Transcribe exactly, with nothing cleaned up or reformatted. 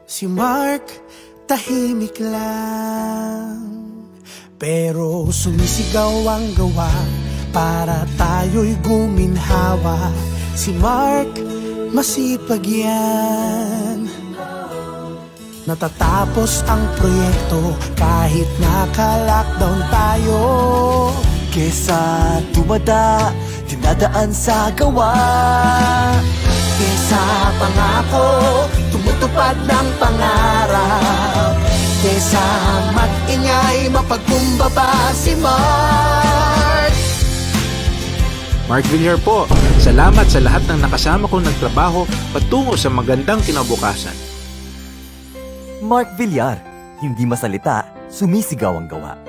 Si Mark, tahimik lang, pero sumisigaw ang gawa para tayo'y guminhawa. Si Mark, masipag yan. Natatapos ang proyekto kahit naka-lockdown tayo. Kesa tumada, dinadaan sa gawa. Kesa pangako, tumutupad ng pangarap. Kesa mag-ingay, mapagkumbaba si Mark. Mark Villar po, salamat sa lahat ng nakasama kong nagtrabaho patungo sa magandang kinabukasan. Mark Villar, hindi masalita, sumisigaw ang gawa.